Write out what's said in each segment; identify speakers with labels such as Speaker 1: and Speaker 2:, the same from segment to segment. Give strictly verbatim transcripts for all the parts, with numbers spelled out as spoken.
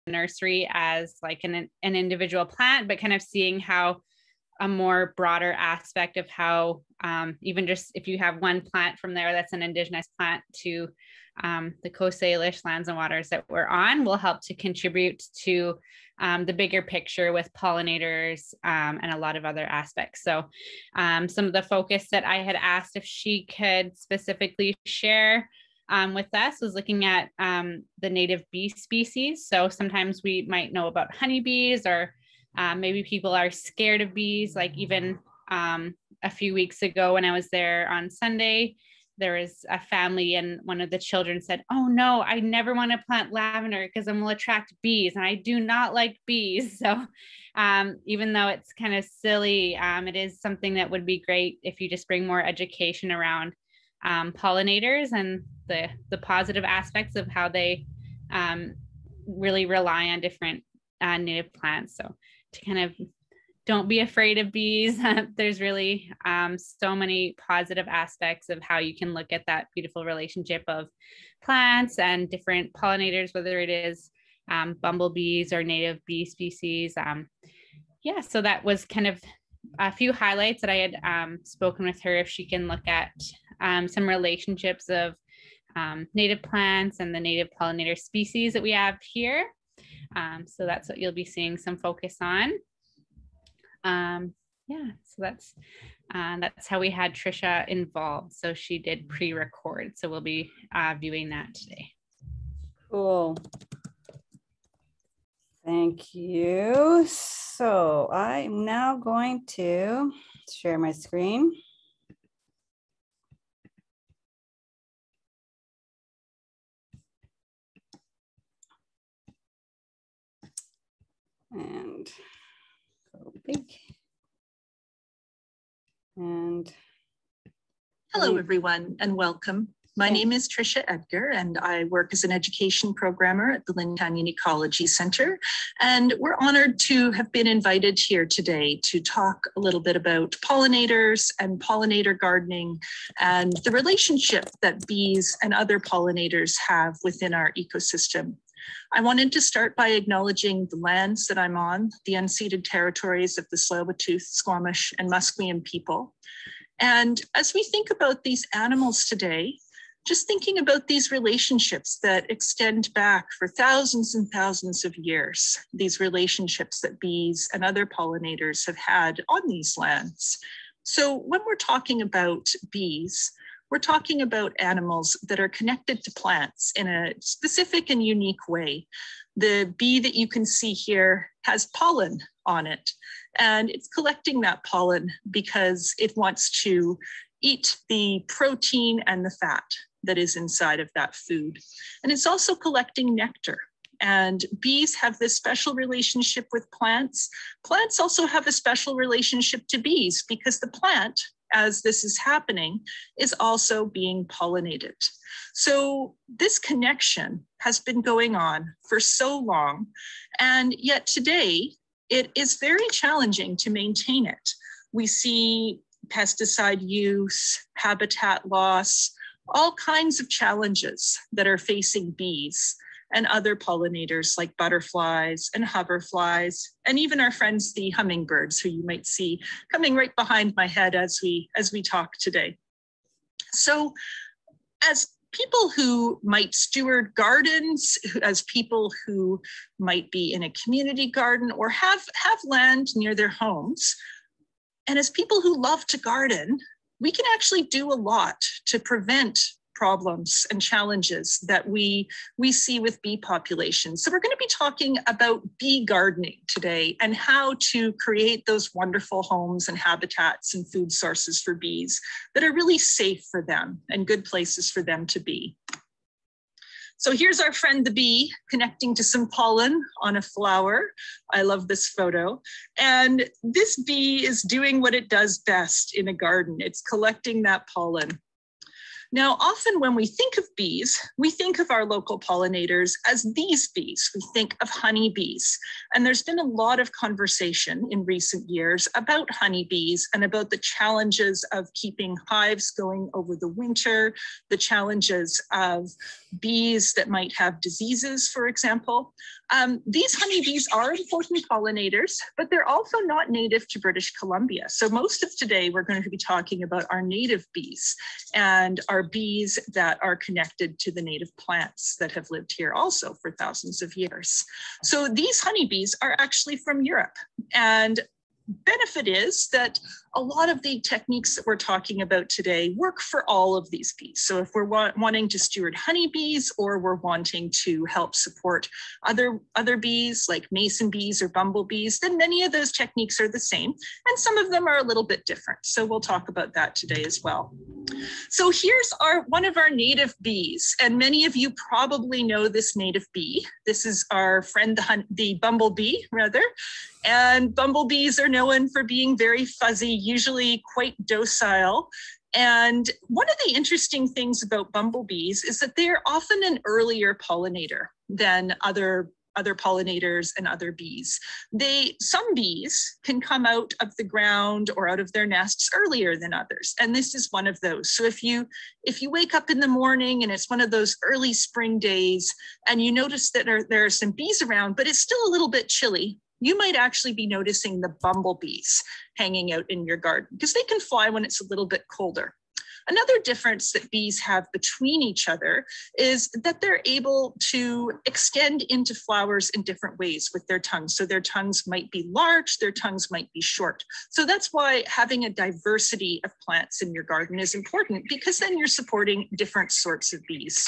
Speaker 1: nursery as like an, an individual plant, but kind of seeing how a more broader aspect of how um, even just if you have one plant from there that's an indigenous plant to um, the Coast Salish lands and waters that we're on will help to contribute to um, the bigger picture with pollinators um, and a lot of other aspects. So um, some of the focus that I had asked if she could specifically share um, with us was looking at um, the native bee species. So sometimes we might know about honeybees, or um, maybe people are scared of bees. Like even um, a few weeks ago when I was there on Sunday, there was a family and one of the children said, "Oh no, I never want to plant lavender because it will attract bees, and I do not like bees." So um, even though it's kind of silly, um, it is something that would be great if you just bring more education around um, pollinators and the, the positive aspects of how they um, really rely on different uh, native plants. So to kind of don't be afraid of bees. There's really um, so many positive aspects of how you can look at that beautiful relationship of plants and different pollinators, whether it is um, bumblebees or native bee species. Um, yeah, so that was kind of a few highlights that I had um, spoken with her if she can look at um, some relationships of um, native plants and the native pollinator species that we have here. Um, so that's what you'll be seeing some focus on. Um, yeah, so that's uh, that's how we had Tricia involved. So she did pre-record. So we'll be uh, viewing that today.
Speaker 2: Cool. Thank you. So I'm now going to share my screen. And go big. And
Speaker 3: hello, everyone, and welcome. My name is Tricia Edgar, and I work as an education programmer at the Lynn Canyon Ecology Centre. And we're honored to have been invited here today to talk a little bit about pollinators and pollinator gardening and the relationship that bees and other pollinators have within our ecosystem. I wanted to start by acknowledging the lands that I'm on, the unceded territories of the Tsleil-Waututh, Squamish, and Musqueam people. And as we think about these animals today, just thinking about these relationships that extend back for thousands and thousands of years, these relationships that bees and other pollinators have had on these lands. So when we're talking about bees, we're talking about animals that are connected to plants in a specific and unique way. The bee that you can see here has pollen on it, and it's collecting that pollen because it wants to eat the protein and the fat that is inside of that food. And it's also collecting nectar. And bees have this special relationship with plants. Plants also have a special relationship to bees because the plant, as this is happening, is also being pollinated. So this connection has been going on for so long, and yet today it is very challenging to maintain it. We see pesticide use, habitat loss, all kinds of challenges that are facing bees and other pollinators like butterflies and hoverflies, and even our friends, the hummingbirds, who you might see coming right behind my head as we, as we talk today. So as people who might steward gardens, as people who might be in a community garden or have, have land near their homes, and as people who love to garden, we can actually do a lot to prevent problems and challenges that we, we see with bee populations. So we're going to be talking about bee gardening today and how to create those wonderful homes and habitats and food sources for bees that are really safe for them and good places for them to be. So here's our friend the bee connecting to some pollen on a flower. I love this photo. And this bee is doing what it does best in a garden. It's collecting that pollen. Now, often when we think of bees, we think of our local pollinators as these bees. We think of honeybees. And there's been a lot of conversation in recent years about honeybees and about the challenges of keeping hives going over the winter, the challenges of bees that might have diseases, for example. Um, these honeybees are important pollinators, but they're also not native to British Columbia. So most of today, we're going to be talking about our native bees and our bees that are connected to the native plants that have lived here also for thousands of years. So these honeybees are actually from Europe. And benefit is that a lot of the techniques that we're talking about today work for all of these bees. So if we're wa wanting to steward honeybees, or we're wanting to help support other, other bees like mason bees or bumblebees, then many of those techniques are the same. And some of them are a little bit different. So we'll talk about that today as well. So here's our one of our native bees. And many of you probably know this native bee. This is our friend, the, hun the bumblebee, rather. And bumblebees are known for being very fuzzy, usually quite docile. And one of the interesting things about bumblebees is that they're often an earlier pollinator than other, other pollinators and other bees. They, some bees can come out of the ground or out of their nests earlier than others. And this is one of those. So if you, if you wake up in the morning and it's one of those early spring days and you notice that there, there are some bees around, but it's still a little bit chilly, you might actually be noticing the bumblebees hanging out in your garden because they can fly when it's a little bit colder. Another difference that bees have between each other is that they're able to extend into flowers in different ways with their tongues. So their tongues might be large, their tongues might be short. So that's why having a diversity of plants in your garden is important, because then you're supporting different sorts of bees.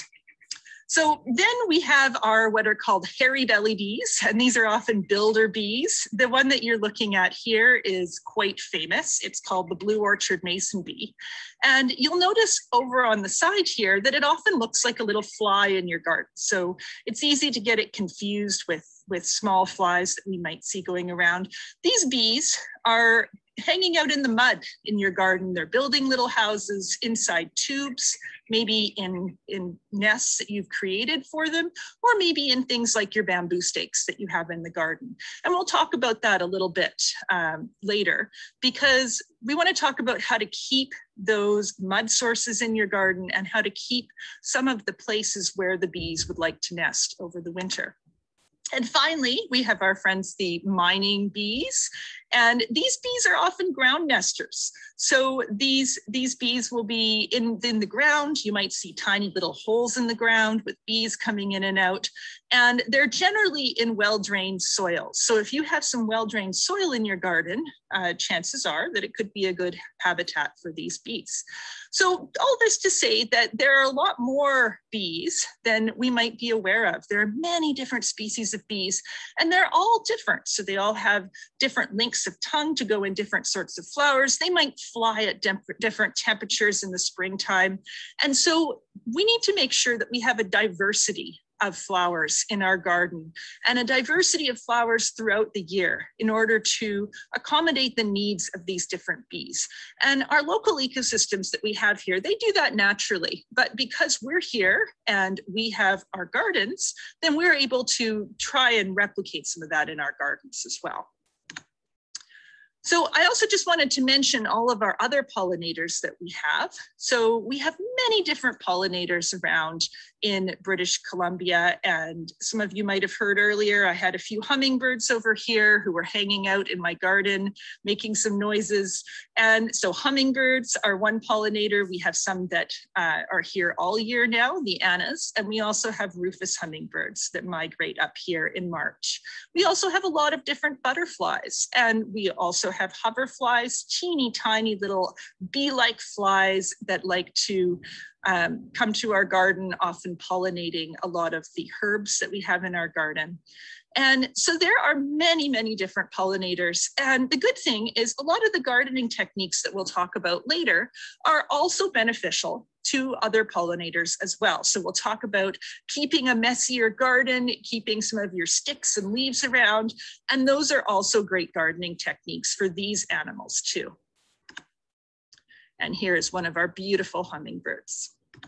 Speaker 3: So then we have our what are called hairy belly bees, and these are often builder bees. The one that you're looking at here is quite famous. It's called the blue orchard mason bee. And you'll notice over on the side here that it often looks like a little fly in your garden. So it's easy to get it confused with, with small flies that we might see going around. These bees are hanging out in the mud in your garden. They're building little houses inside tubes, maybe in, in nests that you've created for them, or maybe in things like your bamboo stakes that you have in the garden. And we'll talk about that a little bit um, later, because we want to talk about how to keep those mud sources in your garden and how to keep some of the places where the bees would like to nest over the winter. And finally, we have our friends, the mining bees. And these bees are often ground nesters. So these, these bees will be in, in the ground. You might see tiny little holes in the ground with bees coming in and out. And they're generally in well-drained soils. So if you have some well-drained soil in your garden, uh, chances are that it could be a good habitat for these bees. So all this to say that there are a lot more bees than we might be aware of. There are many different species of bees, and they're all different. So they all have different lengths of tongue to go in different sorts of flowers. They might fly at different temperatures in the springtime. And so we need to make sure that we have a diversity of flowers in our garden and a diversity of flowers throughout the year in order to accommodate the needs of these different bees. And our local ecosystems that we have here, they do that naturally, but because we're here and we have our gardens, then we're able to try and replicate some of that in our gardens as well. So I also just wanted to mention all of our other pollinators that we have. So we have many different pollinators around in British Columbia. And some of you might have heard earlier, I had a few hummingbirds over here who were hanging out in my garden, making some noises. And so hummingbirds are one pollinator. We have some that uh, are here all year now, the Annas, and we also have rufous hummingbirds that migrate up here in March. We also have a lot of different butterflies, and we also have hoverflies, teeny tiny little bee-like flies that like to um, come to our garden, often pollinating a lot of the herbs that we have in our garden. And so there are many, many different pollinators. And the good thing is a lot of the gardening techniques that we'll talk about later are also beneficial to other pollinators as well. So we'll talk about keeping a messier garden, keeping some of your sticks and leaves around. And those are also great gardening techniques for these animals too. And here's one of our beautiful hummingbirds.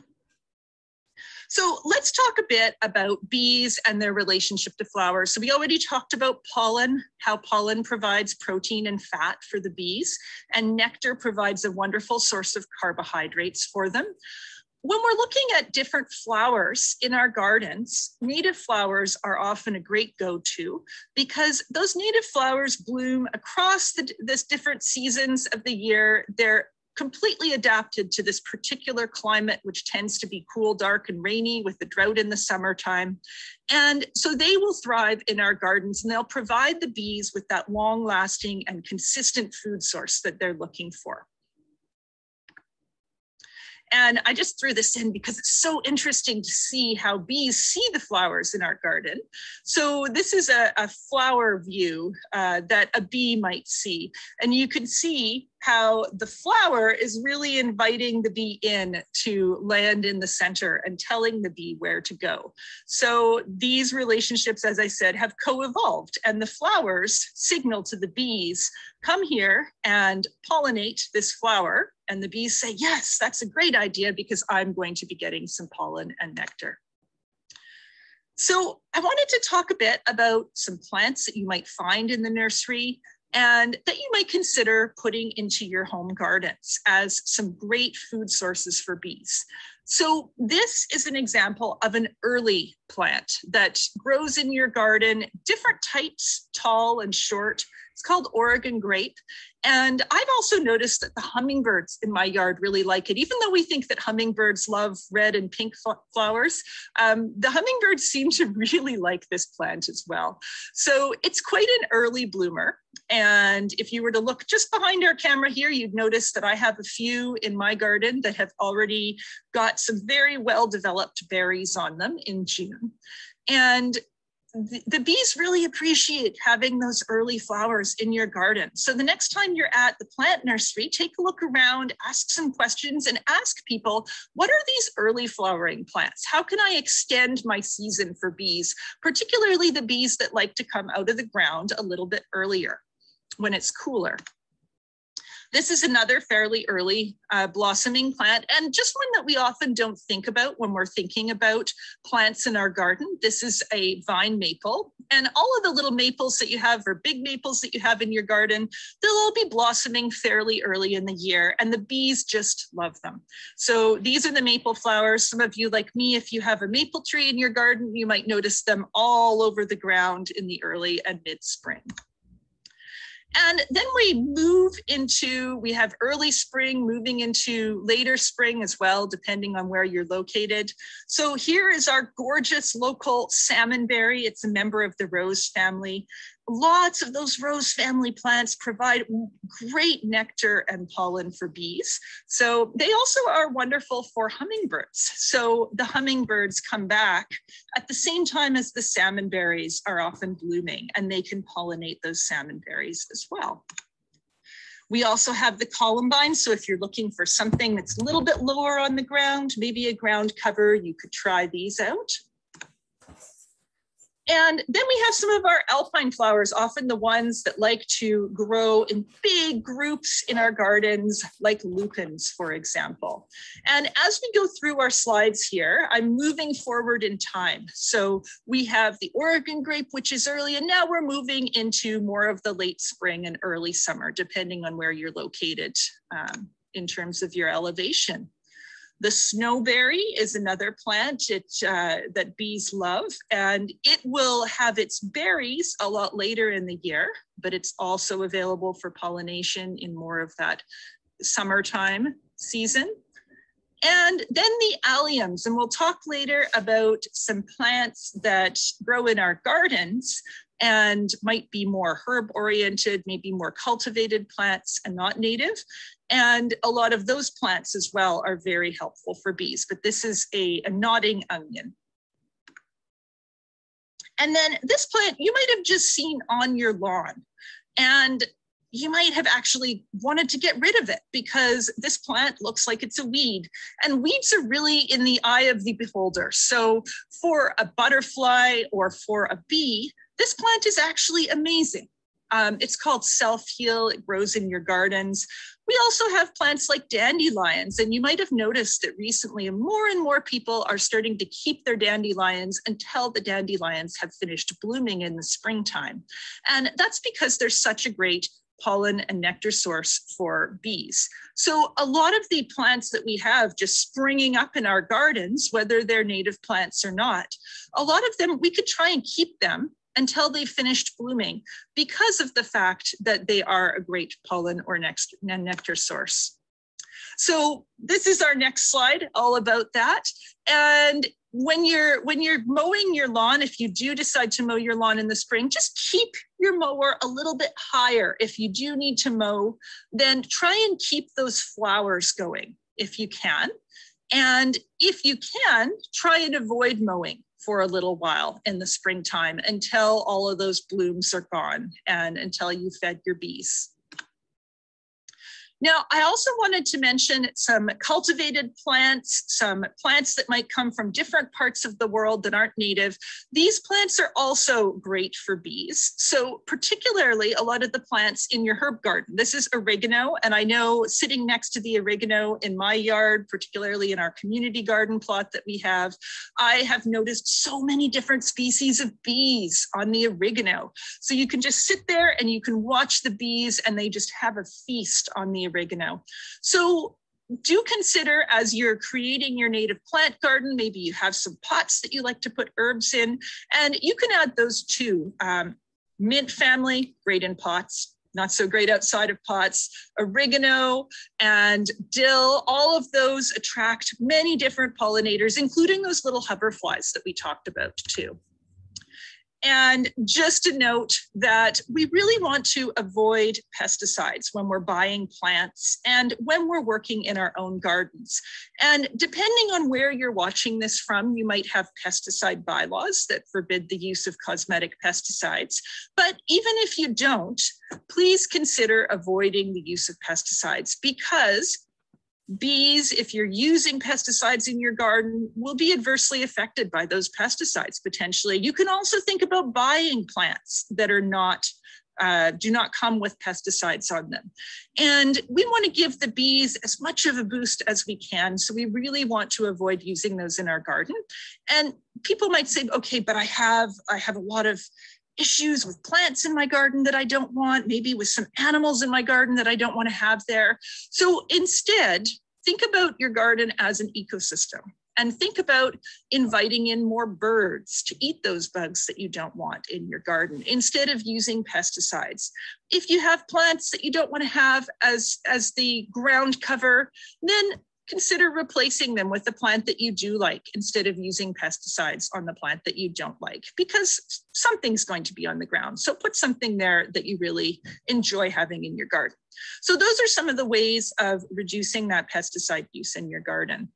Speaker 3: So let's talk a bit about bees and their relationship to flowers. So we already talked about pollen, how pollen provides protein and fat for the bees, and nectar provides a wonderful source of carbohydrates for them. When we're looking at different flowers in our gardens, native flowers are often a great go-to because those native flowers bloom across the this different seasons of the year. They're completely adapted to this particular climate, which tends to be cool, dark, and rainy with the drought in the summertime. And so they will thrive in our gardens, and they'll provide the bees with that long-lasting and consistent food source that they're looking for. And I just threw this in because it's so interesting to see how bees see the flowers in our garden. So this is a, a flower view uh, that a bee might see. And you can see how the flower is really inviting the bee in to land in the center and telling the bee where to go. So these relationships, as I said, have co-evolved, and the flowers signal to the bees, come here and pollinate this flower. And the bees say, yes, that's a great idea because I'm going to be getting some pollen and nectar. So I wanted to talk a bit about some plants that you might find in the nursery and that you might consider putting into your home gardens as some great food sources for bees. So this is an example of an early plant that grows in your garden, different types, tall and short. It's called Oregon grape. And I've also noticed that the hummingbirds in my yard really like it. Even though we think that hummingbirds love red and pink flowers, um, the hummingbirds seem to really like this plant as well. So it's quite an early bloomer. And if you were to look just behind our camera here, you'd notice that I have a few in my garden that have already got some very well-developed berries on them in June. And the, the bees really appreciate having those early flowers in your garden. So the next time you're at the plant nursery, take a look around, ask some questions, and ask people, what are these early flowering plants? How can I extend my season for bees, particularly the bees that like to come out of the ground a little bit earlier when it's cooler? This is another fairly early uh, blossoming plant, and just one that we often don't think about when we're thinking about plants in our garden. This is a vine maple, and all of the little maples that you have, or big maples that you have in your garden, they'll all be blossoming fairly early in the year, and the bees just love them. So these are the maple flowers. Some of you, like me, if you have a maple tree in your garden, you might notice them all over the ground in the early and mid-spring. And then we move into, we have early spring moving into later spring as well, depending on where you're located. So here is our gorgeous local salmonberry. It's a member of the rose family. Lots of those rose family plants provide great nectar and pollen for bees. So they also are wonderful for hummingbirds. So the hummingbirds come back at the same time as the salmonberries are often blooming, and they can pollinate those salmonberries as well. We also have the columbine. So if you're looking for something that's a little bit lower on the ground, maybe a ground cover, you could try these out. And then we have some of our alpine flowers, often the ones that like to grow in big groups in our gardens, like lupins, for example. And as we go through our slides here, I'm moving forward in time. So we have the Oregon grape, which is early, and now we're moving into more of the late spring and early summer, depending on where you're located um, in terms of your elevation. The snowberry is another plant it, uh, that bees love, and it will have its berries a lot later in the year, but it's also available for pollination in more of that summertime season. And then the alliums, and we'll talk later about some plants that grow in our gardens and might be more herb oriented, maybe more cultivated plants and not native. And a lot of those plants as well are very helpful for bees, but this is a, a nodding onion. And then this plant you might have just seen on your lawn, and you might have actually wanted to get rid of it because this plant looks like it's a weed, and weeds are really in the eye of the beholder. So for a butterfly or for a bee, this plant is actually amazing. Um, it's called self-heal. It grows in your gardens. We also have plants like dandelions, and you might have noticed that recently more and more people are starting to keep their dandelions until the dandelions have finished blooming in the springtime. And that's because they're such a great pollen and nectar source for bees. So a lot of the plants that we have just springing up in our gardens, whether they're native plants or not, a lot of them, we could try and keep them until they finished blooming because of the fact that they are a great pollen or nectar source. So this is our next slide, all about that. And when you're, when you're mowing your lawn, if you do decide to mow your lawn in the spring, just keep your mower a little bit higher. If you do need to mow, then try and keep those flowers going if you can. And if you can, try and avoid mowing for a little while in the springtime until all of those blooms are gone and until you fed your bees. Now, I also wanted to mention some cultivated plants, some plants that might come from different parts of the world that aren't native. These plants are also great for bees. So particularly a lot of the plants in your herb garden. This is oregano, and I know sitting next to the oregano in my yard, particularly in our community garden plot that we have, I have noticed so many different species of bees on the oregano. So you can just sit there and you can watch the bees and they just have a feast on the oregano. So do consider, as you're creating your native plant garden, maybe you have some pots that you like to put herbs in, and you can add those too. Um, mint family, great in pots, not so great outside of pots. Oregano and dill, all of those attract many different pollinators, including those little hoverflies that we talked about too. And just a note that we really want to avoid pesticides when we're buying plants and when we're working in our own gardens. And depending on where you're watching this from, you might have pesticide bylaws that forbid the use of cosmetic pesticides. But even if you don't, please consider avoiding the use of pesticides, because bees, if you're using pesticides in your garden, will be adversely affected by those pesticides potentially. You can also think about buying plants that are not, uh, do not come with pesticides on them. And we want to give the bees as much of a boost as we can. So we really want to avoid using those in our garden. And people might say, okay, but I have, I have a lot of issues with plants in my garden that I don't want, maybe with some animals in my garden that I don't want to have there. So instead, think about your garden as an ecosystem and think about inviting in more birds to eat those bugs that you don't want in your garden instead of using pesticides. If you have plants that you don't want to have as, as the ground cover, then consider replacing them with a plant that you do like instead of using pesticides on the plant that you don't like, because something's going to be on the ground. So put something there that you really enjoy having in your garden. So those are some of the ways of reducing that pesticide use in your garden.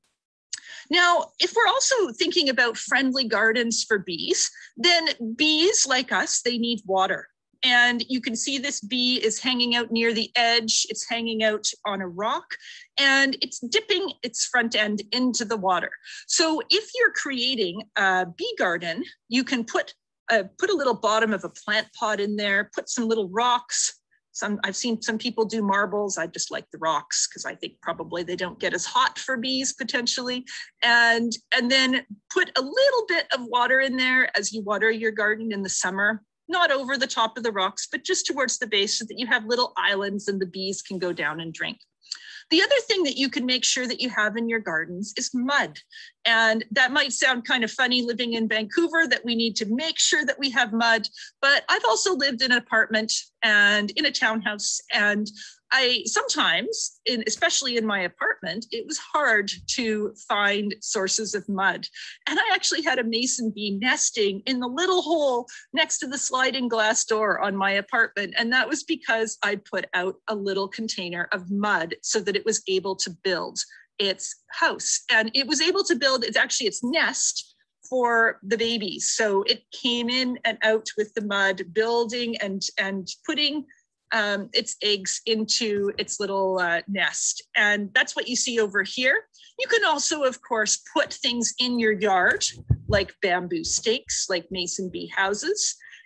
Speaker 3: Now, if we're also thinking about friendly gardens for bees, then bees like us, they need water. And you can see this bee is hanging out near the edge. It's hanging out on a rock and it's dipping its front end into the water. So if you're creating a bee garden, you can put a, put a little bottom of a plant pot in there, put some little rocks. Some, I've seen some people do marbles. I just like the rocks because I think probably they don't get as hot for bees potentially. And, and then put a little bit of water in there as you water your garden in the summer. Not over the top of the rocks, but just towards the base so that you have little islands and the bees can go down and drink. The other thing that you can make sure that you have in your gardens is mud. And that might sound kind of funny living in Vancouver that we need to make sure that we have mud, but I've also lived in an apartment and in a townhouse, and I sometimes, in, especially in my apartment, it was hard to find sources of mud. And I actually had a mason bee nesting in the little hole next to the sliding glass door on my apartment. And that was because I put out a little container of mud so that it was able to build its house. And it was able to build, it's actually its nest for the babies. So it came in and out with the mud, building and, and putting Um, its eggs into its little uh, nest. And that's what you see over here. You can also, of course, put things in your yard, like bamboo stakes, like mason bee houses.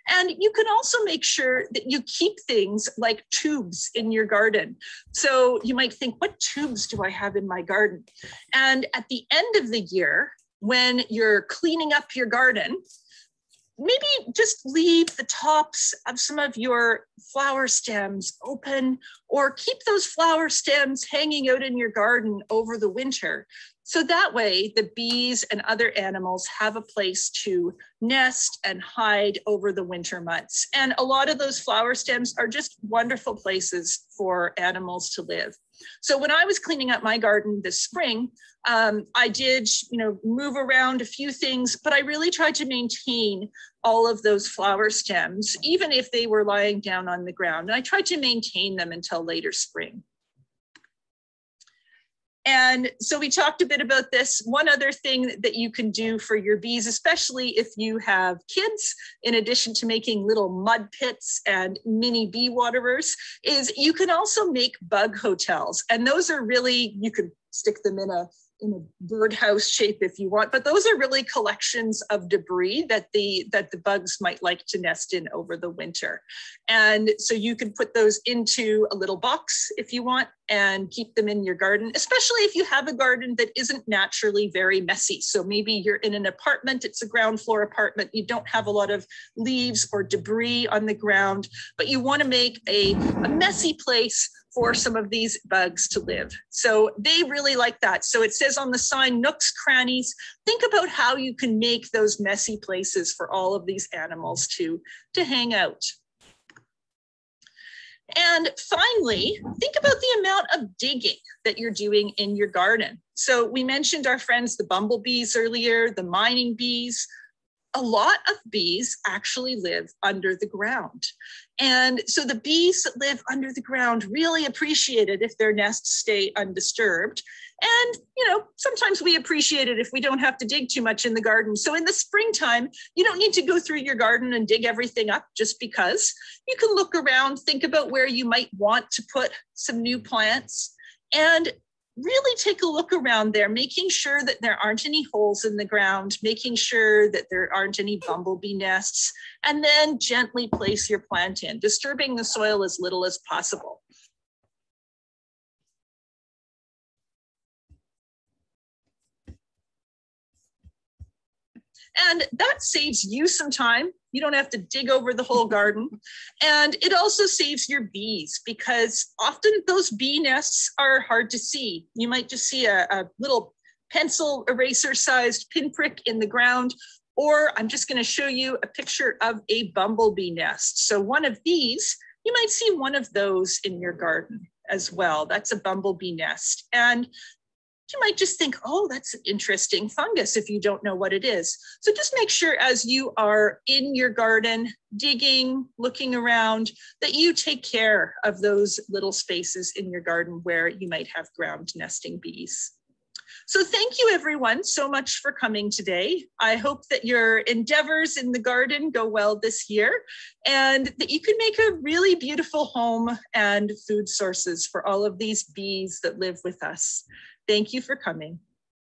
Speaker 3: And you can also make sure that you keep things like tubes in your garden. So you might think, what tubes do I have in my garden? And at the end of the year, when you're cleaning up your garden, maybe just leave the tops of some of your flower stems open, or keep those flower stems hanging out in your garden over the winter. So that way the bees and other animals have a place to nest and hide over the winter months. And a lot of those flower stems are just wonderful places for animals to live. So when I was cleaning up my garden this spring, um, I did, you know, move around a few things, but I really tried to maintain all of those flower stems, even if they were lying down on the ground. And I tried to maintain them until later spring. And so we talked a bit about this. One other thing that you can do for your bees, especially if you have kids, in addition to making little mud pits and mini bee waterers, is you can also make bug hotels. And those are really, you could stick them in a in a birdhouse shape if you want, but those are really collections of debris that the that the bugs might like to nest in over the winter. And so you can put those into a little box if you want and keep them in your garden, especially if you have a garden that isn't naturally very messy. So maybe you're in an apartment, it's a ground floor apartment, you don't have a lot of leaves or debris on the ground, but you want to make a, a messy place for some of these bugs to live. So they really like that. So it says on the sign, nooks, crannies. Think about how you can make those messy places for all of these animals to, to hang out. And finally, think about the amount of digging that you're doing in your garden. So we mentioned our friends, the bumblebees earlier, the mining bees. A lot of bees actually live under the ground. And so the bees that live under the ground really appreciate it if their nests stay undisturbed. And, you know, sometimes we appreciate it if we don't have to dig too much in the garden. So in the springtime, you don't need to go through your garden and dig everything up just because. You can look around, think about where you might want to put some new plants, and really take a look around there, making sure that there aren't any holes in the ground, making sure that there aren't any bumblebee nests, and then gently place your plant in, disturbing the soil as little as possible. And that saves you some time. You don't have to dig over the whole garden. And it also saves your bees, because often those bee nests are hard to see. You might just see a, a little pencil eraser sized pinprick in the ground, or I'm just going to show you a picture of a bumblebee nest. So one of these, you might see one of those in your garden as well. That's a bumblebee nest. And you might just think, oh, that's an interesting fungus if you don't know what it is. So just make sure as you are in your garden, digging, looking around, that you take care of those little spaces in your garden where you might have ground nesting bees. So thank you everyone so much for coming today. I hope that your endeavors in the garden go well this year, and that you can make a really beautiful home and food sources for all of these bees that live with us. Thank you for coming.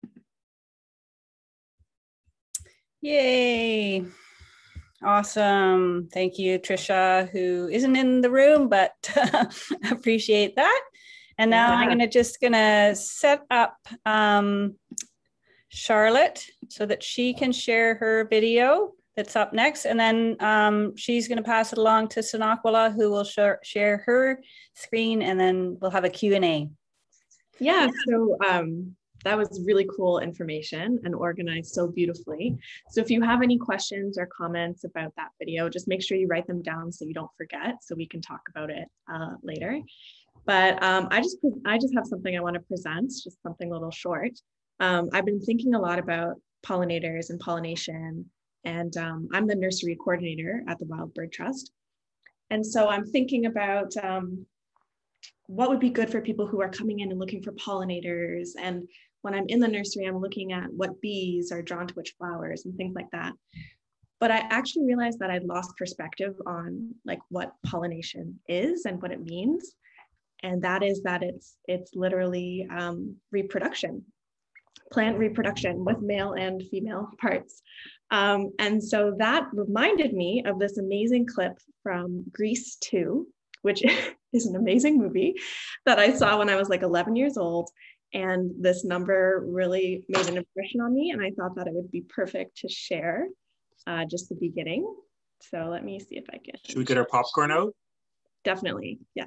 Speaker 2: Yay. Awesome. Thank you, Tricia, who isn't in the room, but appreciate that. And now yeah. I'm gonna just gonna set up um, Charlotte so that she can share her video that's up next. And then um, she's gonna pass it along to Senaqwila, who will share, share her screen, and then we'll have a Q and A.
Speaker 4: Yeah, so um, that was really cool information and organized so beautifully. So if you have any questions or comments about that video, just make sure you write them down so you don't forget, so we can talk about it uh, later. But um, I just I just have something I want to present, just something a little short. Um, I've been thinking a lot about pollinators and pollination, and um, I'm the nursery coordinator at the Wild Bird Trust. And so I'm thinking about um, what would be good for people who are coming in and looking for pollinators. And when I'm in the nursery, I'm looking at what bees are drawn to which flowers and things like that. But I actually realized that I'd lost perspective on like what pollination is and what it means. And that is that it's, it's literally um, reproduction, plant reproduction with male and female parts. Um, and so that reminded me of this amazing clip from Grease two, which is an amazing movie that I saw when I was like eleven years old. And this number really made an impression on me. And I thought that it would be perfect to share uh, just the beginning. So let me see if I can.
Speaker 5: Should we get our popcorn out?
Speaker 4: Definitely, yes.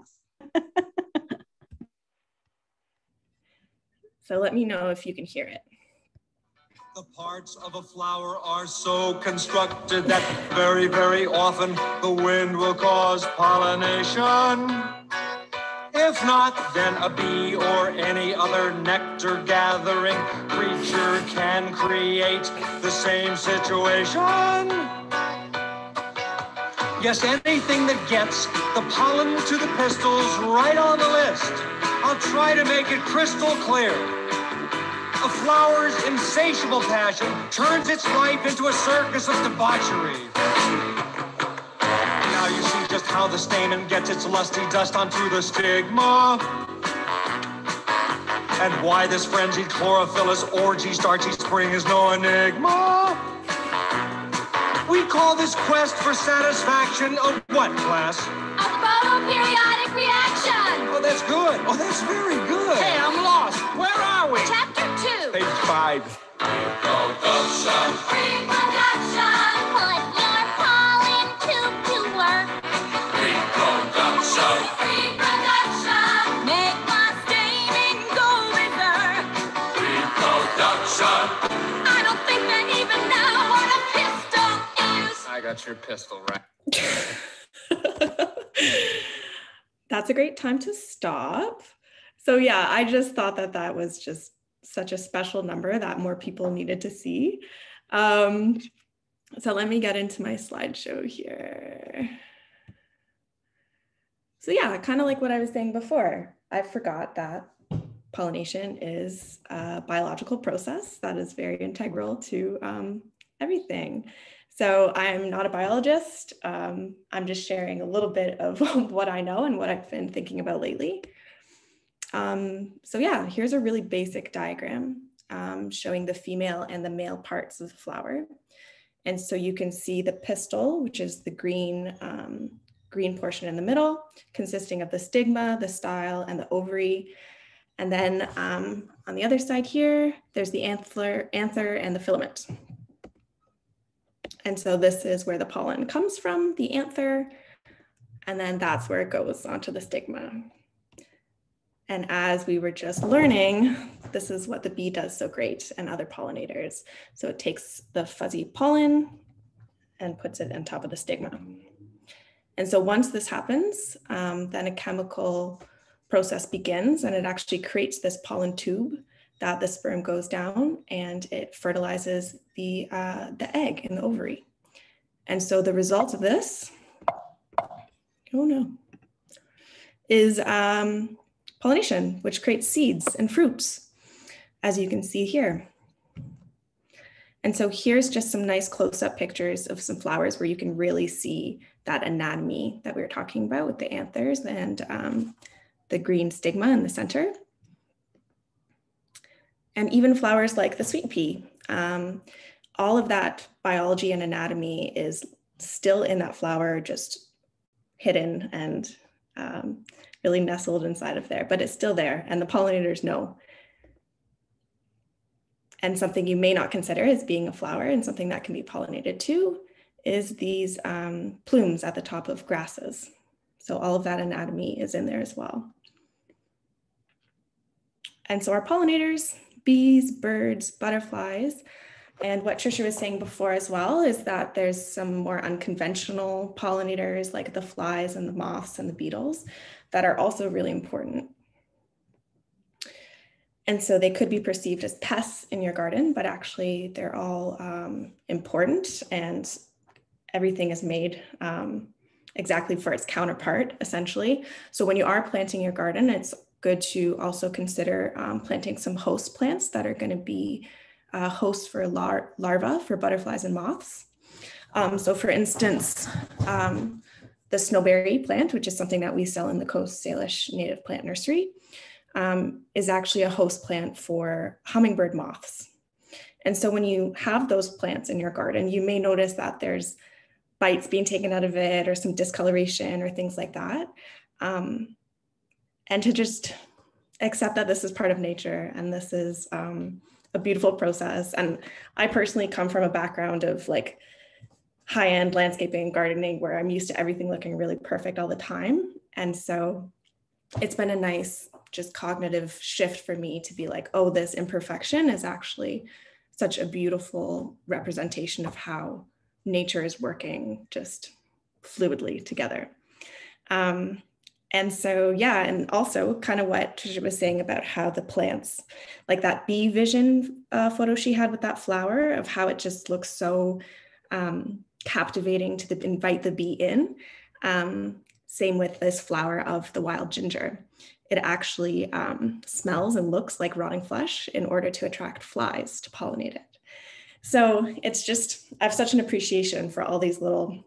Speaker 4: So let me know if you can hear it.
Speaker 6: The parts of a flower are so constructed that very, very often the wind will cause pollination. If not, then a bee or any other nectar-gathering creature can create the same situation. Yes, anything that gets the pollen to the pistils right on the list. I'll try to make it crystal clear. A flower's insatiable passion turns its life into a circus of debauchery. Now you see just how the stamen gets its lusty dust onto the stigma. And why this frenzied chlorophyllus orgy starts each spring is no enigma. We call this quest for satisfaction a what, class?
Speaker 7: A photoperiodic reaction.
Speaker 6: Oh, that's good. Oh, that's very good. Hey, I'm lost. Where are we?
Speaker 7: Chapter two.
Speaker 6: Page five.
Speaker 7: Reproduction. Reproduction. Put your pollen tube to work. Reproduction. Reproduction. Make my stamen go berserk. Reproduction. I don't think they even know what a pistol is.
Speaker 6: I got your pistol right.
Speaker 4: That's a great time to stop. So yeah, I just thought that that was just such a special number that more people needed to see. Um, so let me get into my slideshow here. So yeah, kind of like what I was saying before, I forgot that pollination is a biological process that is very integral to um, everything. So I'm not a biologist. Um, I'm just sharing a little bit of what I know and what I've been thinking about lately. Um, so yeah, here's a really basic diagram um, showing the female and the male parts of the flower. And so you can see the pistil, which is the green, um, green portion in the middle, consisting of the stigma, the style, and the ovary. And then um, on the other side here, there's the anther, anther and the filament. And so this is where the pollen comes from, the anther, and then that's where it goes onto the stigma. And as we were just learning, this is what the bee does so great and other pollinators. So it takes the fuzzy pollen and puts it on top of the stigma. And so once this happens, um, then a chemical process begins and it actually creates this pollen tube that the sperm goes down and it fertilizes the, uh, the egg in the ovary. And so the result of this, oh no, is um, pollination, which creates seeds and fruits, as you can see here. And so here's just some nice close-up pictures of some flowers where you can really see that anatomy that we were talking about with the anthers and um, the green stigma in the center. And even flowers like the sweet pea, um, all of that biology and anatomy is still in that flower, just hidden and um, really nestled inside of there, but it's still there and the pollinators know. And something you may not consider as being a flower and something that can be pollinated too is these um, plumes at the top of grasses. So all of that anatomy is in there as well. And so our pollinators, bees, birds, butterflies, and what Tricia was saying before as well is that there's some more unconventional pollinators like the flies and the moths and the beetles that are also really important. And so they could be perceived as pests in your garden, but actually they're all um, important and everything is made um, exactly for its counterpart, essentially. So when you are planting your garden, it's good to also consider um, planting some host plants that are going to be uh, hosts for lar larvae for butterflies and moths. Um, so for instance, um, the snowberry plant, which is something that we sell in the Coast Salish native plant nursery, um, is actually a host plant for hummingbird moths. And so when you have those plants in your garden, you may notice that there's bites being taken out of it or some discoloration or things like that. Um, and to just accept that this is part of nature and this is um, a beautiful process. And I personally come from a background of like high-end landscaping gardening where I'm used to everything looking really perfect all the time. And so it's been a nice just cognitive shift for me to be like, oh, this imperfection is actually such a beautiful representation of how nature is working just fluidly together. Um, and so, yeah, and also kind of what Tricia was saying about how the plants, like that bee vision uh, photo she had with that flower of how it just looks so um, captivating to the, invite the bee in. Um, same with this flower of the wild ginger. It actually um, smells and looks like rotting flesh in order to attract flies to pollinate it. So it's just, I have such an appreciation for all these little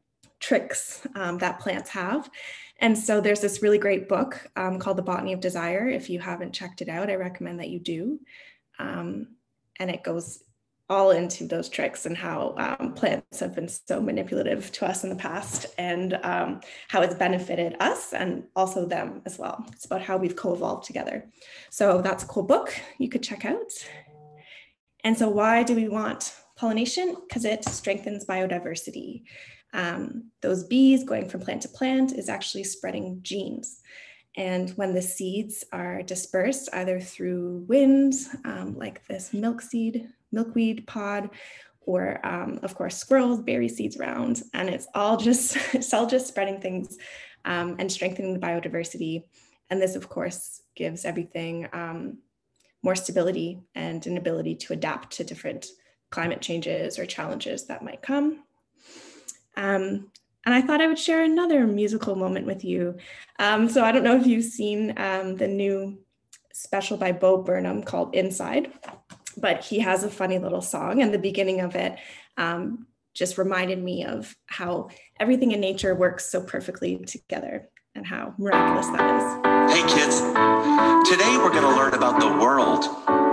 Speaker 4: tricks um, that plants have. And so there's this really great book um, called The Botany of Desire. If you haven't checked it out, I recommend that you do. Um, and it goes all into those tricks and how um, plants have been so manipulative to us in the past and um, how it's benefited us and also them as well. It's about how we've co-evolved together. So that's a cool book you could check out. And so why do we want pollination? Because it strengthens biodiversity. Um, those bees going from plant to plant is actually spreading genes. And when the seeds are dispersed either through wind, um, like this milk seed, milkweed pod, or um, of course, squirrels bury seeds around, and it's all just, it's all just spreading things um, and strengthening the biodiversity. And this of course gives everything um, more stability and an ability to adapt to different climate changes or challenges that might come. Um, and I thought I would share another musical moment with you. Um, so I don't know if you've seen um, the new special by Bo Burnham called Inside, but he has a funny little song, and the beginning of it um, just reminded me of how everything in nature works so perfectly together and how miraculous that is.
Speaker 5: Hey kids, today we're going to learn about the world.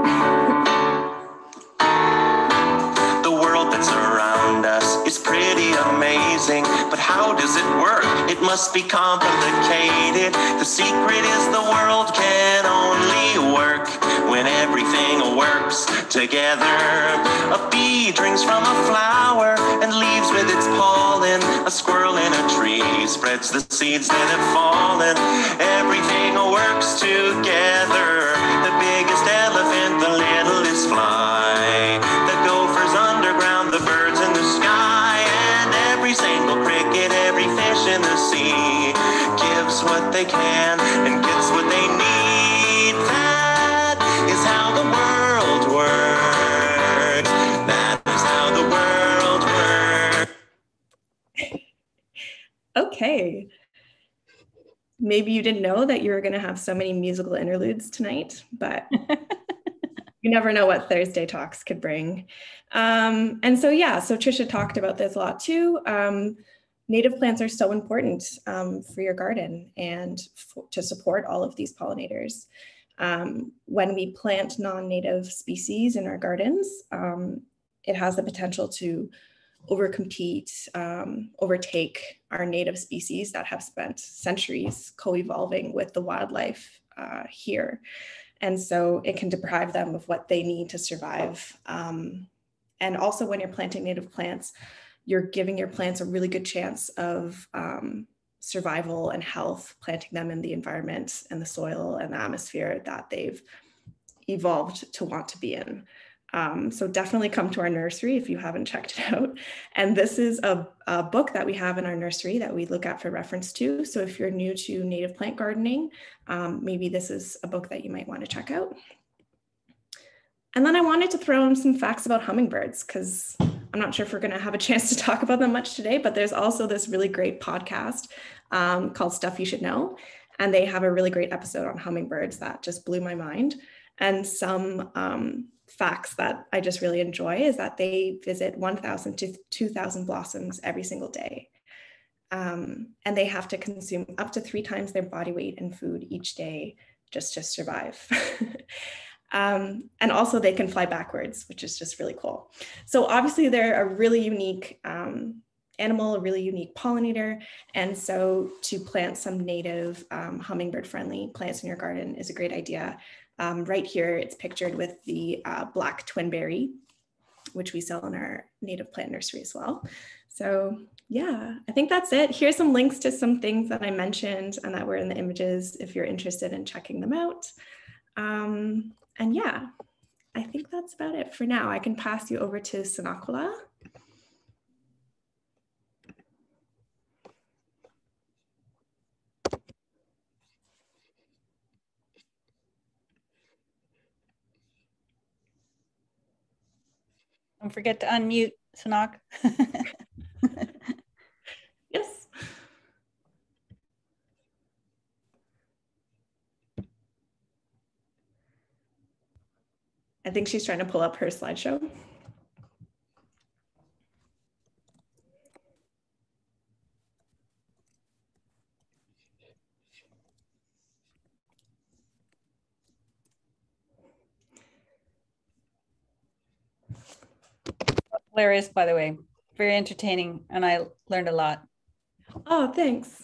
Speaker 5: The world that's around us is pretty amazing, but how does it work? It must be complicated. The secret is the world can only work when everything works together. A bee drinks from a flower and leaves with its pollen. A squirrel in a tree spreads the seeds that have fallen. Everything works together. The biggest elephant, the littlest fly. The gophers underground, the birds in the sky. And every single cricket, every fish in the sea gives what they can and gets what they need. That is how the world works. That is how the world works.
Speaker 4: Okay. Maybe you didn't know that you were going to have so many musical interludes tonight, but you never know what Thursday talks could bring. Um, and so, yeah, so Tricia talked about this a lot too. Um, native plants are so important um, for your garden and for, to support all of these pollinators. Um, when we plant non-native species in our gardens, um, it has the potential to overcompete, um, overtake our native species that have spent centuries co-evolving with the wildlife uh, here. And so it can deprive them of what they need to survive. Um, and also when you're planting native plants, you're giving your plants a really good chance of um, survival and health, planting them in the environment and the soil and the atmosphere that they've evolved to want to be in. Um, so definitely come to our nursery if you haven't checked it out. And this is a, a book that we have in our nursery that we look at for reference to. So if you're new to native plant gardening, um, maybe this is a book that you might want to check out. And then I wanted to throw in some facts about hummingbirds, because I'm not sure if we're going to have a chance to talk about them much today, but there's also this really great podcast um, called Stuff You Should Know. And they have a really great episode on hummingbirds that just blew my mind. And some um, facts that I just really enjoy is that they visit one thousand to two thousand blossoms every single day. Um, and they have to consume up to three times their body weight in food each day just to survive. Um, and also they can fly backwards, which is just really cool. So obviously they're a really unique um, animal, a really unique pollinator. And so to plant some native um, hummingbird friendly plants in your garden is a great idea. Um, right here, it's pictured with the uh, black twinberry, which we sell in our native plant nursery as well. So yeah, I think that's it. Here's some links to some things that I mentioned and that were in the images if you're interested in checking them out. Um, and yeah, I think that's about it for now. I can pass you over to Senaqwila.
Speaker 2: Don't forget to unmute, Sanaq.
Speaker 4: Yes. I think she's trying to pull up her slideshow.
Speaker 2: Hilarious, by the way. Very entertaining, and I learned a lot.
Speaker 4: Oh, thanks.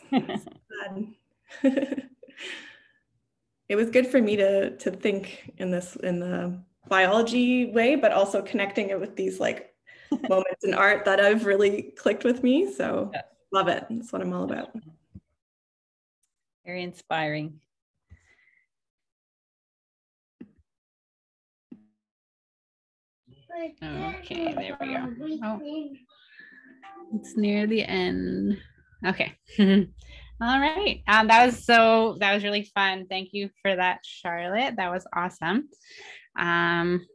Speaker 4: It was good for me to to think in this in the biology way, but also connecting it with these like moments in art that have really clicked with me. So yeah. Love it. That's what I'm all about.
Speaker 2: Very inspiring. Okay, there we go. Oh, it's near the end. Okay. All right. Um, that was so, that was really fun. Thank you for that, Charlotte. That was awesome. Um,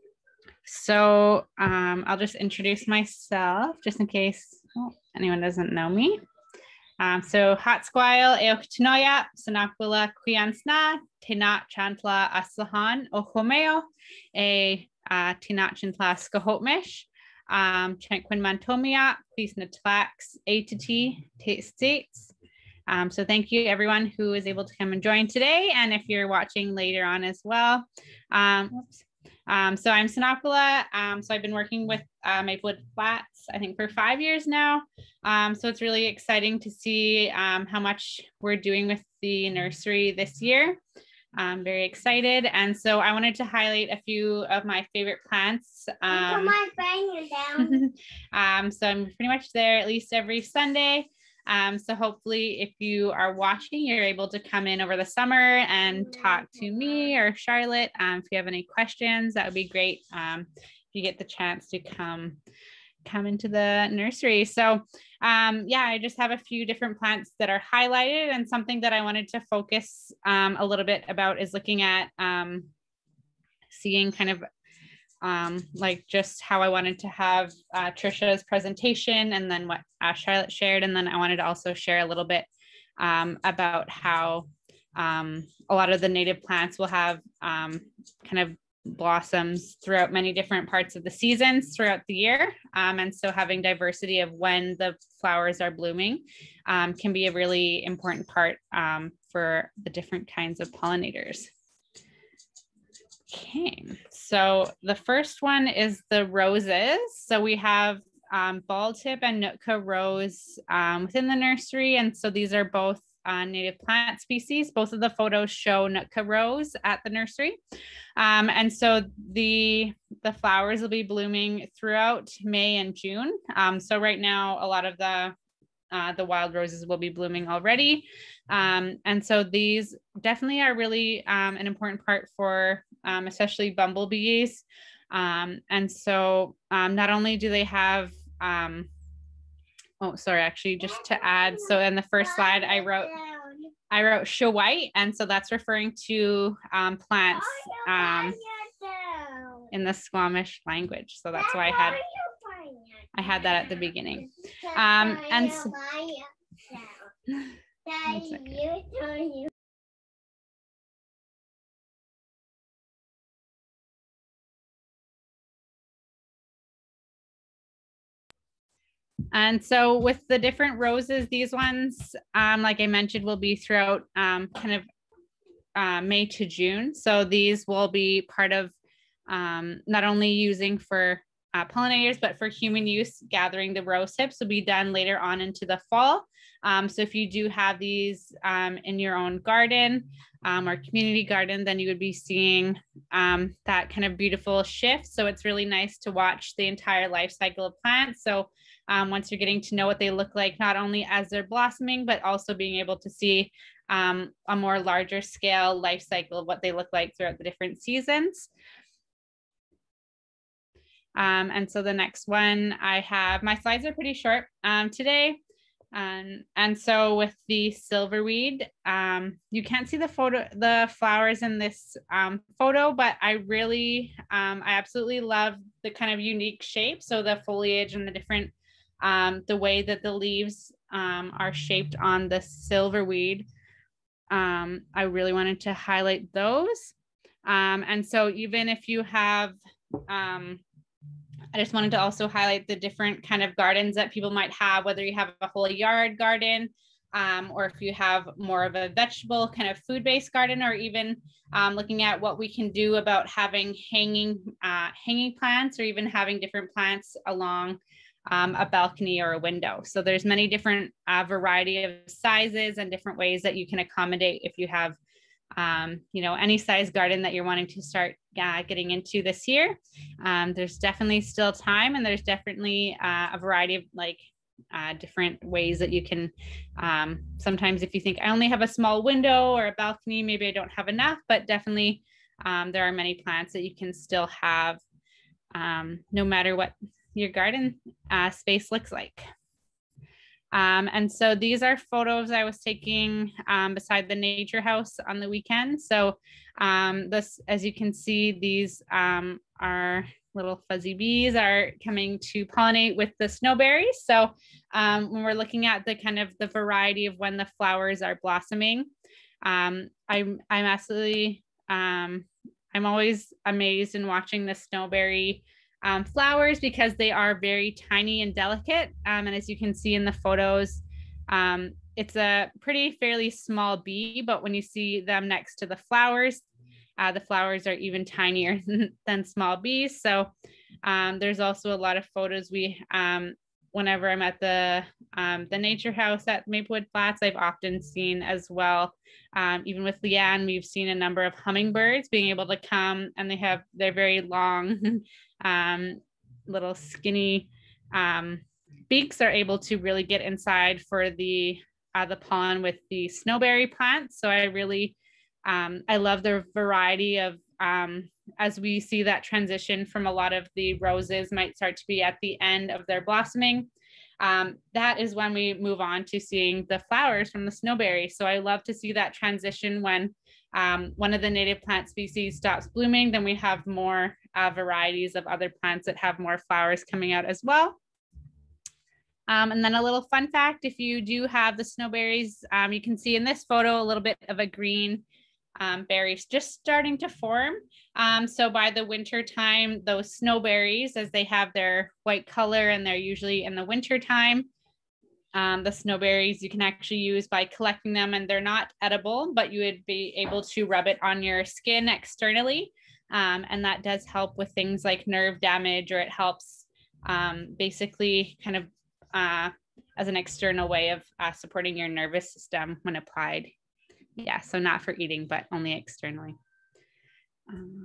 Speaker 2: so um, I'll just introduce myself just in case oh, anyone doesn't know me. Um, so Xʷməthkվəy eochtnoya, Senaqwila quiansna, Tinat chantla aslahan, Úxwumixw, a Tinat chantla Sgsmåthmish, um, Chenquin mantomia, please natlax, atati, states. Um, so thank you everyone who is able to come and join today. And if you're watching later on as well. Um, oops. Um, so I'm Senaqwila. Um, so I've been working with uh, Maplewood Flats, I think for five years now. Um, so it's really exciting to see um, how much we're doing with the nursery this year. I'm very excited. And so I wanted to highlight a few of my favorite plants. Um, my down. um, so I'm pretty much there at least every Sunday. Um, so hopefully if you are watching, you're able to come in over the summer and talk to me or Charlotte. Um, if you have any questions, that would be great. Um, if you get the chance to come, come into the nursery. So um, yeah, I just have a few different plants that are highlighted, and something that I wanted to focus um, a little bit about is looking at um, seeing kind of Um, like just how I wanted to have uh, Tricia's presentation and then what uh, Charlotte shared. And then I wanted to also share a little bit um, about how um, a lot of the native plants will have um, kind of blossoms throughout many different parts of the seasons throughout the year. Um, and so having diversity of when the flowers are blooming um, can be a really important part um, for the different kinds of pollinators. Okay, so the first one is the roses. So we have um, bald tip and Nootka rose um, within the nursery. And so these are both uh, native plant species. Both of the photos show Nootka rose at the nursery. Um, and so the, the flowers will be blooming throughout May and June. Um, so right now, a lot of the Uh, the wild roses will be blooming already. Um, and so these definitely are really um, an important part for um, especially bumblebees. Um, and so um, not only do they have, um, oh, sorry, actually just to add, so in the first slide I wrote, I wrote Xʷməthkվəy, and so that's referring to um, plants um, in the Squamish language. So that's why I had I had that at the beginning. Um, and so, and so with the different roses, these ones, um, like I mentioned, will be throughout um, kind of uh, May to June. So these will be part of
Speaker 1: um, not only using for uh, pollinators, but for human use, gathering the rose hips will be done later on into the fall. Um, so if you do have these um, in your own garden um, or community garden, then you would be seeing um, that kind of beautiful shift. So it's really nice to watch the entire life cycle of plants. So um, once you're getting to know what they look like, not only as they're blossoming, but also being able to see um, a more larger scale life cycle of what they look like throughout the different seasons. Um, and so the next one I have, my slides are pretty short um, today. Um, and so with the silverweed, um, you can't see the photo, the flowers in this um, photo, but I really, um, I absolutely love the kind of unique shape. So the foliage and the different, um, the way that the leaves um, are shaped on the silverweed. Um, I really wanted to highlight those. Um, and so even if you have, um, I just wanted to also highlight the different kind of gardens that people might have, whether you have a whole yard garden, um, or if you have more of a vegetable kind of food-based garden, or even um, looking at what we can do about having hanging, uh, hanging plants, or even having different plants along um, a balcony or a window. So there's many different uh, variety of sizes and different ways that you can accommodate if you have Um, you know, any size garden that you're wanting to start uh, getting into this year. Um, there's definitely still time, and there's definitely uh, a variety of like uh, different ways that you can, um, sometimes if you think I only have a small window or a balcony, maybe I don't have enough, but definitely um, there are many plants that you can still have um, no matter what your garden uh, space looks like. Um, and so these are photos I was taking um, beside the nature house on the weekend. So um, this, as you can see, these um, are little fuzzy bees are coming to pollinate with the snowberries. So um, when we're looking at the kind of the variety of when the flowers are blossoming, um, I'm, I'm absolutely, um, I'm always amazed in watching the snowberry Um, flowers, because they are very tiny and delicate. Um, and as you can see in the photos, um, it's a pretty fairly small bee, but when you see them next to the flowers, uh, the flowers are even tinier than, than small bees. So um, there's also a lot of photos we, um, whenever I'm at the, um, the nature house at Maplewood Flats, I've often seen as well. Um, even with Leanne, we've seen a number of hummingbirds being able to come, and they have, they're very long, um, little skinny um, beaks are able to really get inside for the, uh, the pollen with the snowberry plants. So I really, um, I love the variety of, um, as we see that transition from a lot of the roses might start to be at the end of their blossoming. Um, that is when we move on to seeing the flowers from the snowberry. So I love to see that transition when um, one of the native plant species stops blooming, then we have more uh, varieties of other plants that have more flowers coming out as well. Um, and then a little fun fact, if you do have the snowberries, um, you can see in this photo a little bit of a green um, berries just starting to form. Um, so by the winter time, those snowberries, as they have their white color and they're usually in the winter time, um, the snowberries you can actually use by collecting them, and they're not edible, but you would be able to rub it on your skin externally. Um, and that does help with things like nerve damage, or it helps um, basically kind of uh, as an external way of uh, supporting your nervous system when applied. Yeah, so not for eating, but only externally. Um,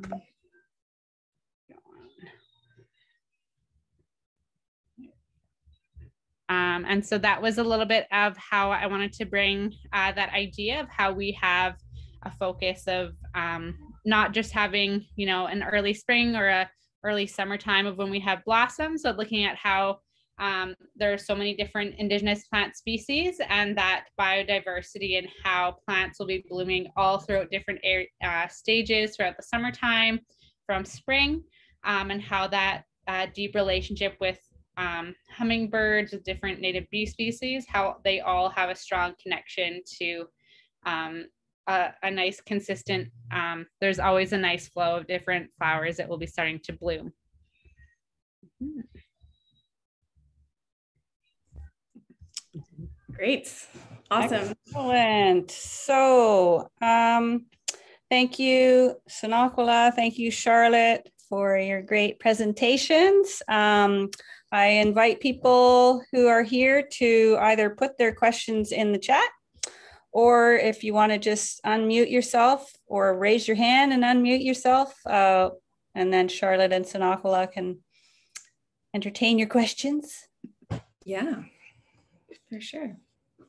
Speaker 1: um, and so that was a little bit of how I wanted to bring uh, that idea of how we have a focus of um, not just having, you know, an early spring or a early summertime of when we have blossoms, but looking at how um, there are so many different indigenous plant species, and that biodiversity and how plants will be blooming all throughout different uh, stages throughout the summertime from spring, um, and how that uh, deep relationship with um, hummingbirds, with different native bee species, how they all have a strong connection to um, a, a nice consistent, um, there's always a nice flow of different flowers that will be starting to bloom. Mm-hmm.
Speaker 4: Great. Awesome.
Speaker 2: Excellent. So um, thank you, Senaqwila. Thank you, Charlotte. for your great presentations. Um, I invite people who are here to either put their questions in the chat, or if you want to just unmute yourself or raise your hand and unmute yourself, uh, and then Charlotte and Senaqwila can entertain your questions.
Speaker 4: Yeah, for sure.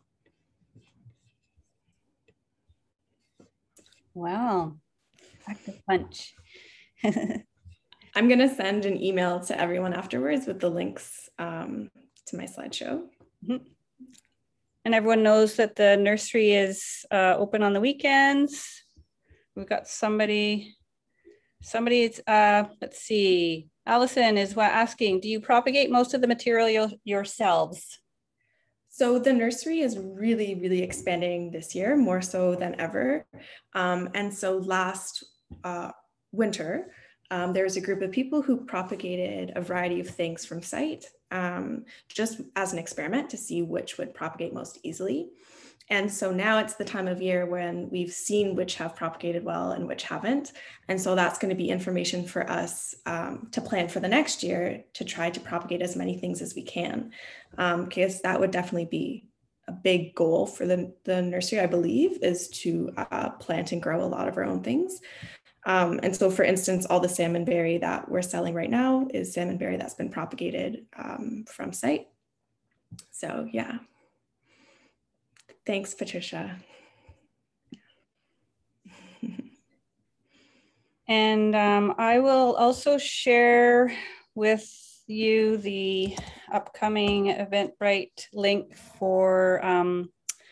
Speaker 2: Wow, active punch.
Speaker 4: I'm going to send an email to everyone afterwards with the links um, to my slideshow.
Speaker 2: Mm-hmm. And everyone knows that the nursery is uh, open on the weekends. We've got somebody, somebody's, uh, let's see, Allison is asking, do you propagate most of the material yourselves?
Speaker 4: So the nursery is really, really expanding this year, more so than ever. Um, and so last uh, winter, um, there was a group of people who propagated a variety of things from site, um, just as an experiment to see which would propagate most easily. And so now it's the time of year when we've seen which have propagated well and which haven't. And so that's going to be information for us um, to plan for the next year to try to propagate as many things as we can, um, because that would definitely be a big goal for the, the nursery, I believe, is to uh, plant and grow a lot of our own things. Um, and so, for instance, all the salmonberry that we're selling right now is salmonberry that's been propagated um, from site. So, yeah. Thanks, Patricia.
Speaker 2: And um, I will also share with you the upcoming Eventbrite link for um,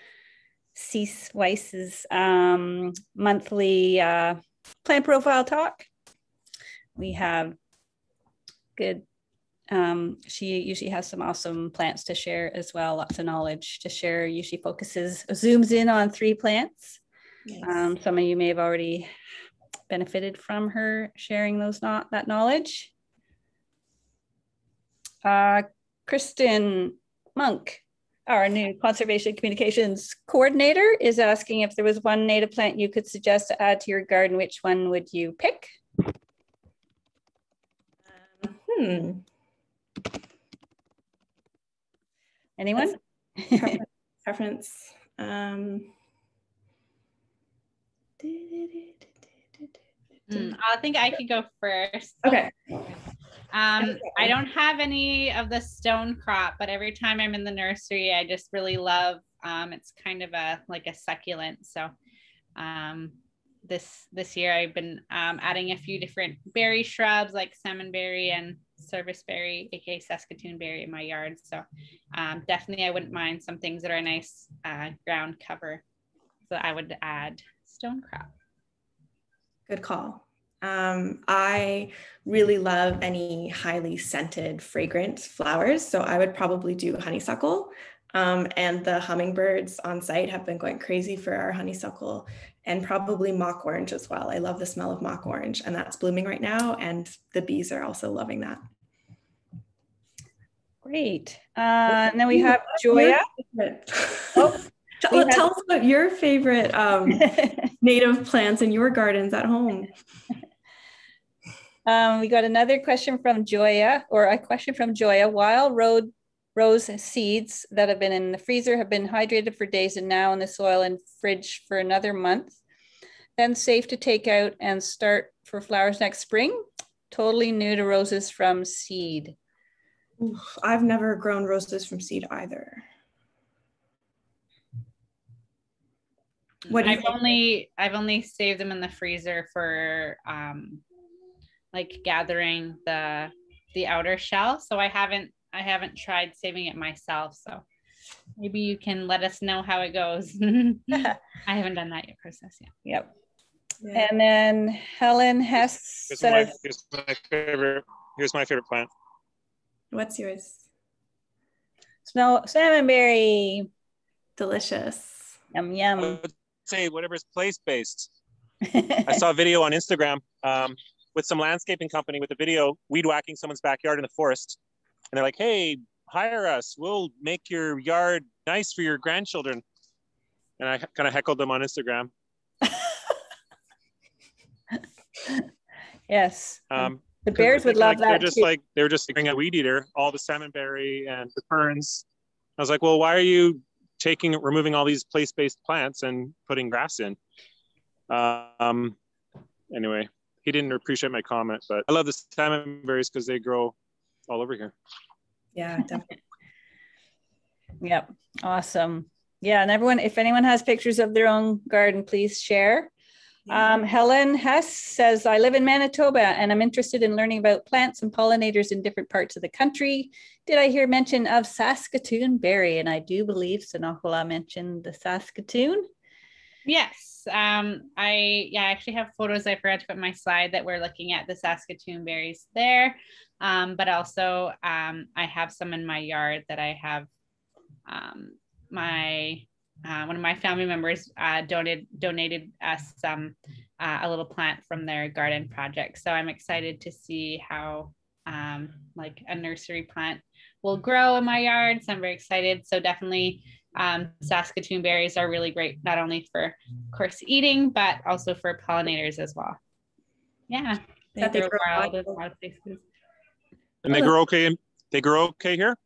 Speaker 2: Wyss's um, monthly uh, plant profile talk. We have good, um, she usually has some awesome plants to share as well, lots of knowledge to share, usually focuses, zooms in on three plants. Yes. Um, some of you may have already benefited from her sharing those not that knowledge. Uh, Kristen Monk, our new conservation communications coordinator, is asking if there was one native plant you could suggest to add to your garden, which one would you pick?
Speaker 4: Um, hmm.
Speaker 2: Anyone?
Speaker 4: Preference. preference. Um,
Speaker 1: mm, I think I could go first.
Speaker 4: Okay.
Speaker 1: Um, I don't have any of the stone crop, but every time I'm in the nursery, I just really love, um, it's kind of a, like a succulent. So um, this, this year I've been um, adding a few different berry shrubs like salmonberry and serviceberry, aka Saskatoon berry, in my yard. So um, definitely I wouldn't mind some things that are a nice uh, ground cover. So I would add stone crop.
Speaker 4: Good call. Um, I really love any highly scented, fragrant flowers. So I would probably do honeysuckle. Um, and the hummingbirds on site have been going crazy for our honeysuckle, and probably mock orange as well. I love the smell of mock orange, and that's blooming right now. And the bees are also loving that.
Speaker 2: Great. Uh, and then we have Joya.
Speaker 4: Oh, tell, have... tell us about your favorite um, native plants in your gardens at home.
Speaker 2: Um, we got another question from Joya, or a question from Joya. Wild road rose seeds that have been in the freezer have been hydrated for days and now in the soil and fridge for another month. Then safe to take out and start for flowers next spring. Totally new to roses from seed.
Speaker 4: Oof, I've never grown roses from seed either.
Speaker 1: What do you I've think? only I've only saved them in the freezer for um, like gathering the the outer shell. So I haven't I haven't tried saving it myself. So maybe you can let us know how it goes. I haven't done that yet process yet.
Speaker 2: Yep. Yeah. And then Helen Hess
Speaker 8: here's
Speaker 2: says,
Speaker 8: my, here's my favorite here's my favorite plant.
Speaker 4: What's yours?
Speaker 2: Snow salmonberry.
Speaker 4: Delicious.
Speaker 2: Yum yum.
Speaker 8: I would say whatever's place-based. I saw a video on Instagram um, with some landscaping company with a video weed whacking someone's backyard in the forest. And they're like, hey, hire us. We'll make your yard nice for your grandchildren. And I kind of heckled them on Instagram.
Speaker 2: Yes.
Speaker 8: Um,
Speaker 2: The bears would love
Speaker 8: like,
Speaker 2: that
Speaker 8: They're just
Speaker 2: too.
Speaker 8: like, they were just figuring out weed eater, all the salmonberry and the ferns. I was like, well, why are you taking, removing all these place-based plants and putting grass in? Um, anyway, he didn't appreciate my comment, but I love the salmonberries because they grow all over here.
Speaker 4: Yeah, definitely.
Speaker 2: Yep. Awesome. Yeah. And everyone, if anyone has pictures of their own garden, please share. Um, Helen Hess says, I live in Manitoba and I'm interested in learning about plants and pollinators in different parts of the country. Did I hear mention of Saskatoon berry? And I do believe Senaqwila mentioned the Saskatoon.
Speaker 1: Yes. Um, I, yeah, I actually have photos. I forgot to put my slide that we're looking at the Saskatoon berries there. Um, but also um, I have some in my yard that I have um, my Uh, one of my family members uh, donated donated us some uh, a little plant from their garden project. So I'm excited to see how um, like a nursery plant will grow in my yard. So I'm very excited. So definitely um, Saskatoon berries are really great, not only for, of course, eating, but also for pollinators as well. Yeah, they, they grow wild in a lot of places.
Speaker 8: And they grow okay. They grow okay here.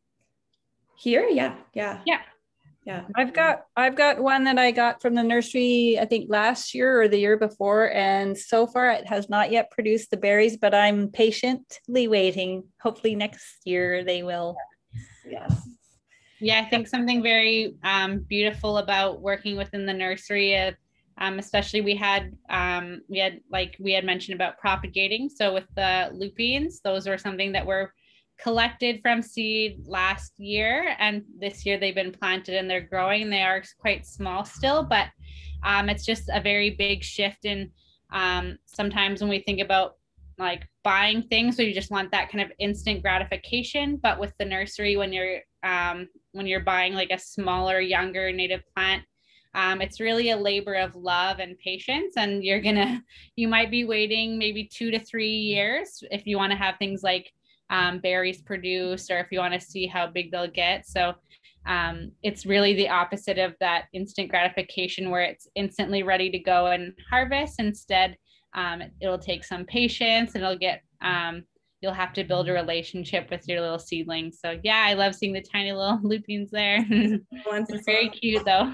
Speaker 4: Here, yeah, yeah,
Speaker 1: yeah.
Speaker 4: Yeah,
Speaker 2: I've got I've got one that I got from the nursery, I think last year or the year before, and so far it has not yet produced the berries, but I'm patiently waiting. Hopefully next year they will.
Speaker 4: Yes.
Speaker 1: Yeah, I think something very um, beautiful about working within the nursery, uh, um, especially we had um, we had like we had mentioned about propagating. So with the lupines, those were something that were collected from seed last year, and this year they've been planted and they're growing. They are quite small still, but um, it's just a very big shift in um, sometimes when we think about like buying things, so you just want that kind of instant gratification. But with the nursery, when you're um, when you're buying like a smaller, younger native plant, um, it's really a labor of love and patience, and you're gonna you might be waiting maybe two to three years if you want to have things like Um, berries produced, or if you want to see how big they'll get. So um, it's really the opposite of that instant gratification where it's instantly ready to go and harvest. Instead, um, it'll take some patience and it'll get, um, you'll have to build a relationship with your little seedlings. So yeah, I love seeing the tiny little lupines there. It's very cute though.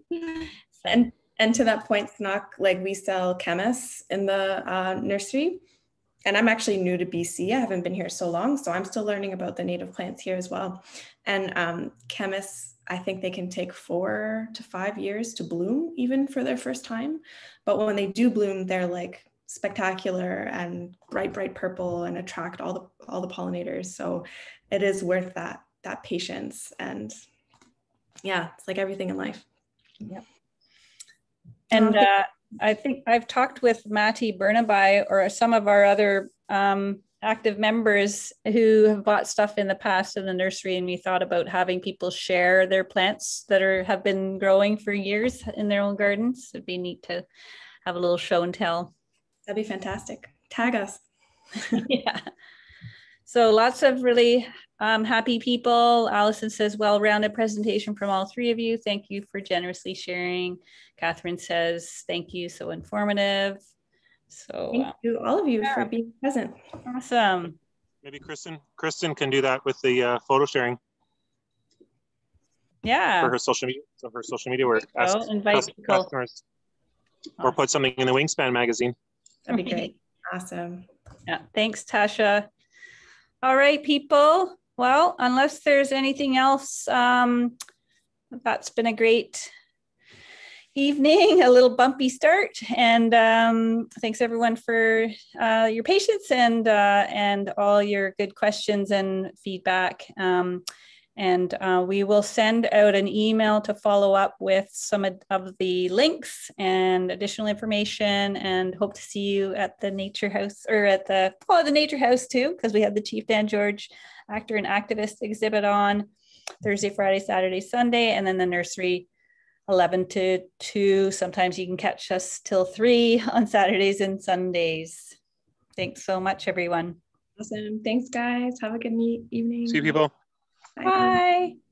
Speaker 1: So.
Speaker 4: And and to that point, Snock, like we sell chemists in the uh, nursery. And I'm actually new to B C. I haven't been here so long, so I'm still learning about the native plants here as well. And um, chemists, I think they can take four to five years to bloom, even for their first time. But when they do bloom, they're like spectacular and bright, bright purple and attract all the all the pollinators. So it is worth that that patience. And yeah, it's like everything in life.
Speaker 2: Yep. And uh, I think I've talked with Matty Burnaby or some of our other um, active members who have bought stuff in the past in the nursery, and we thought about having people share their plants that are have been growing for years in their own gardens. It'd be neat to have a little show and tell.
Speaker 4: That'd be fantastic. Tag us.
Speaker 2: Yeah. So lots of really um, happy people. Allison says, well-rounded presentation from all three of you. Thank you for generously sharing. Catherine says, thank you, so informative. So
Speaker 4: thank
Speaker 2: uh,
Speaker 4: you, all of you,
Speaker 2: yeah.
Speaker 4: for being present.
Speaker 2: Awesome.
Speaker 8: Maybe Kristen, Kristen can do that with the uh, photo sharing.
Speaker 2: Yeah.
Speaker 8: For her social media, so her social media work.
Speaker 2: Ask oh, invite people.
Speaker 8: Customers. Awesome. Or put something in the Wingspan magazine.
Speaker 4: That'd be great. Awesome.
Speaker 2: Yeah. Thanks, Tasha. All right, people. Well, unless there's anything else, um, that's been a great evening, a little bumpy start. And um, thanks everyone for uh, your patience and, uh, and all your good questions and feedback. Um, and uh, we will send out an email to follow up with some of the links and additional information, and hope to see you at the Nature House, or at the, oh, the Nature House too, because we have the Chief Dan George Actor and Activist exhibit on Thursday, Friday, Saturday, Sunday, and then the nursery eleven to two. Sometimes you can catch us till three on Saturdays and Sundays. Thanks so much, everyone.
Speaker 4: Awesome. Thanks, guys. Have a good evening.
Speaker 8: See you, people.
Speaker 2: Bye. Bye.